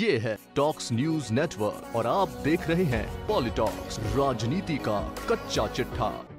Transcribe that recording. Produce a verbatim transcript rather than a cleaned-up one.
ये है talks news network और आप देख रहे हैं पॉलिटॉक्स, राजनीति का कच्चा चिट्ठा।